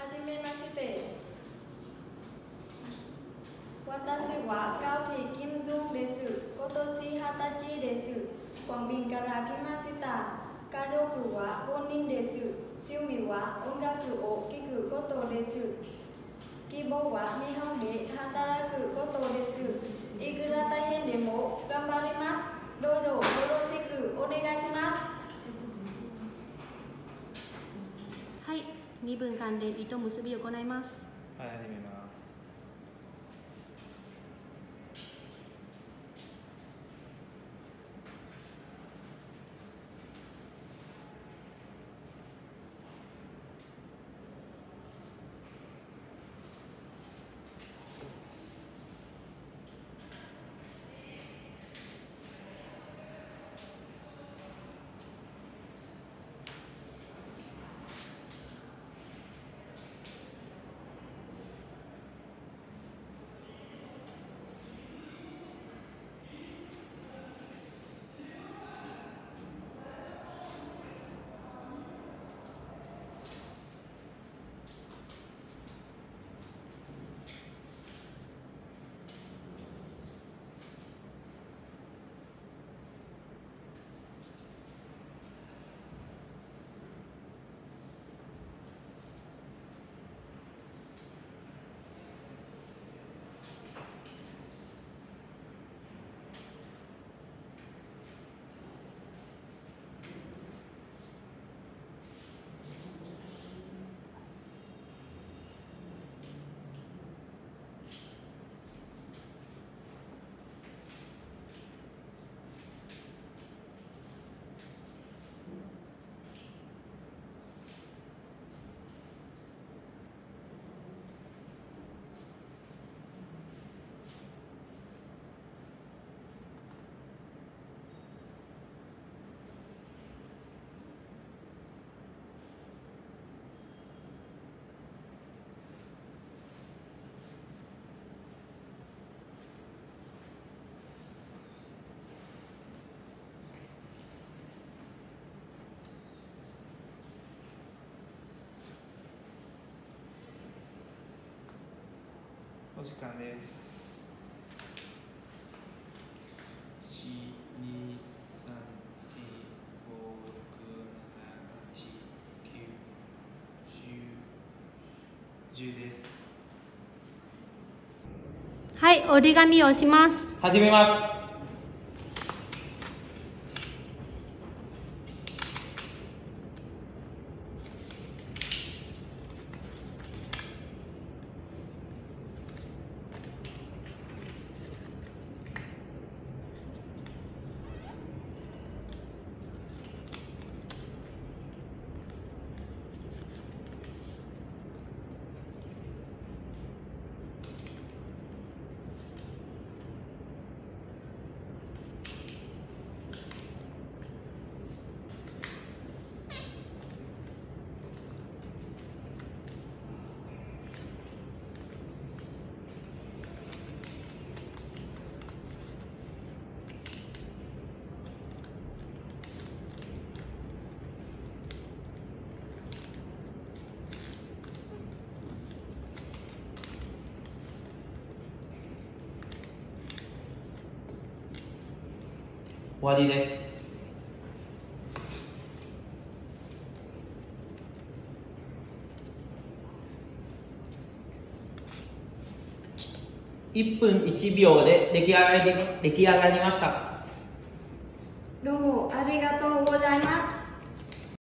じめまして。私は高木金正です。今年20歳です。コンビニから来ました。家族は5人です。趣味は音楽を聴くことです。希望は日本で働くことです。いくら大変でも頑張ります。どうぞよろしくお願いします。 はい、2分間で糸結びを行います。 はい、始めます。お時間です。1、2、3、4、5、6、7、8、9、10、10です。 はい、折り紙を押します。 始めます。終わりです。1分1秒で出来上がりました。 どうもありがとうございます。